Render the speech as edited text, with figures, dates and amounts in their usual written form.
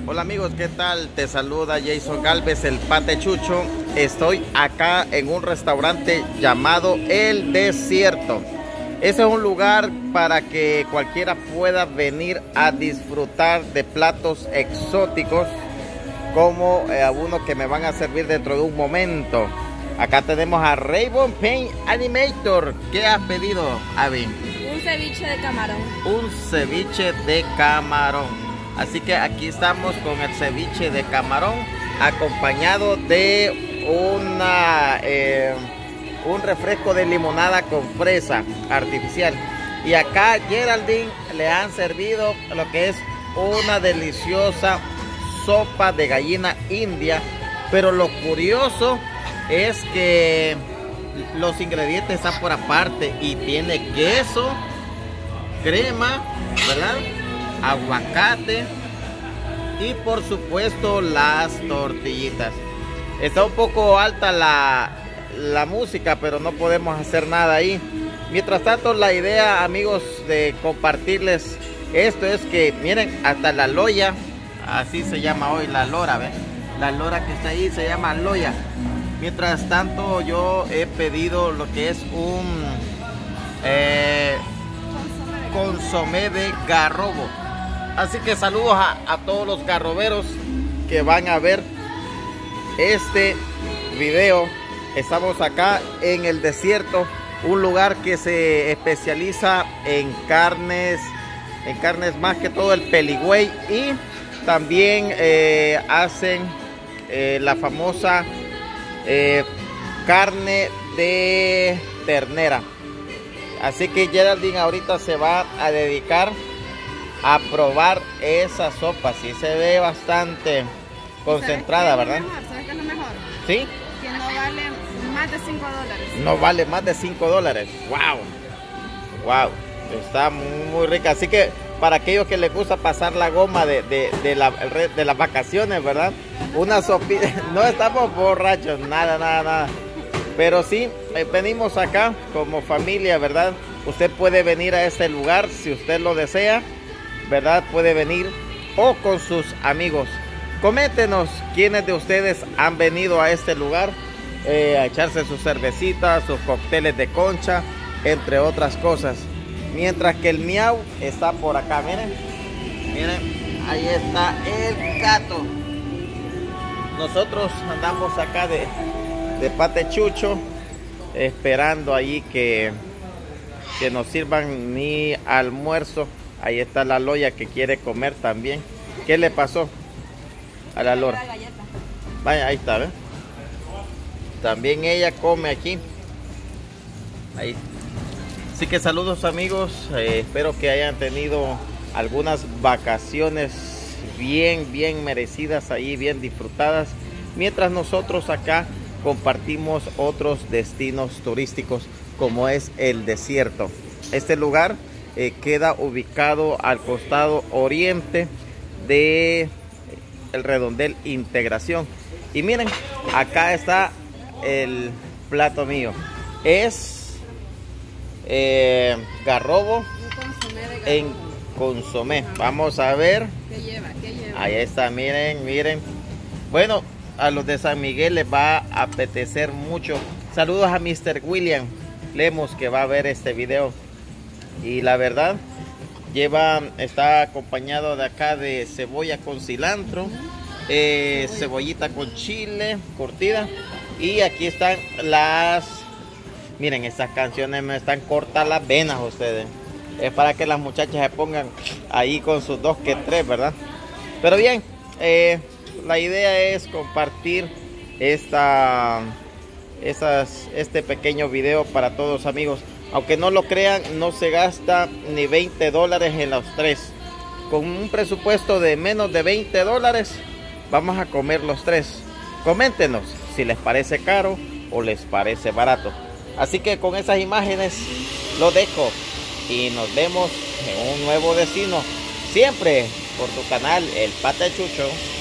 Hola amigos, ¿qué tal? Te saluda Jason Galvez, el Pate Chucho. Estoy acá en un restaurante llamado El Desierto. Ese es un lugar para que cualquiera pueda venir a disfrutar de platos exóticos como algunos que me van a servir dentro de un momento. Acá tenemos a Rainbow Paint Animator. ¿Qué has pedido, Abby? Un ceviche de camarón. Un ceviche de camarón. Así que aquí estamos con el ceviche de camarón acompañado de un refresco de limonada con fresa artificial. Y acá Geraldine le han servido lo que es una deliciosa sopa de gallina india. Pero lo curioso es que los ingredientes están por aparte y tiene queso, crema, ¿verdad? Aguacate y por supuesto las tortillitas. Está un poco alta la música, pero no podemos hacer nada ahí. Mientras tanto, la idea, amigos, de compartirles esto es que miren, hasta la loya, así se llama hoy, la lora, ¿ven? La lora que está ahí se llama loya. Mientras tanto, yo he pedido lo que es un consomé de garrobo. Así que saludos a todos los garroberos que van a ver este video. Estamos acá en El Desierto, un lugar que se especializa en carnes más que todo el peligüey, y también hacen la famosa carne de ternera. Así que Geraldine ahorita se va a dedicar a probar esa sopa. Sí se ve bastante concentrada, ¿verdad? ¿Sabes qué es lo mejor? ¿Sí? Que no vale más de $5. No vale más de $5. ¡Wow! ¡Wow! Está muy rica. Así que para aquellos que les gusta pasar la goma de las vacaciones, ¿verdad? Una sopita. No estamos borrachos, nada. Pero sí, venimos acá como familia, ¿verdad? Usted puede venir a este lugar si usted lo desea, ¿verdad? Puede venir o con sus amigos. Coméntenos quiénes de ustedes han venido a este lugar a echarse sus cervecitas, sus cócteles de concha, entre otras cosas. Mientras que el miau está por acá, miren, ahí está el gato. Nosotros andamos acá de Pate Chucho, esperando ahí que nos sirvan mi almuerzo. Ahí está la loya que quiere comer también. ¿Qué le pasó a la lora? Vaya, ahí está, ¿ves? También ella come aquí. Ahí. Así que saludos amigos, espero que hayan tenido algunas vacaciones bien merecidas ahí, bien disfrutadas, mientras nosotros acá compartimos otros destinos turísticos como es El Desierto. Este lugar queda ubicado al costado oriente de el Redondel Integración. Y miren, acá está el plato mío. Es garrobo en consomé. Vamos a ver. ¿Qué lleva? Ahí está, miren. Bueno, a los de San Miguel les va a apetecer mucho. Saludos a Mr. William Lemos, que va a ver este video. Y la verdad, está acompañado de acá de cebolla con cilantro, cebollita con chile curtida. Y aquí están miren, estas canciones me están cortas las venas ustedes. Es para que las muchachas se pongan ahí con sus 2 que 3, ¿verdad? Pero bien, la idea es compartir este pequeño video para todos amigos. Aunque no lo crean, no se gasta ni $20 en los 3. Con un presupuesto de menos de $20 vamos a comer los 3. Coméntenos si les parece caro o les parece barato. Así que con esas imágenes lo dejo y nos vemos en un nuevo destino, siempre por tu canal El Pate Chucho.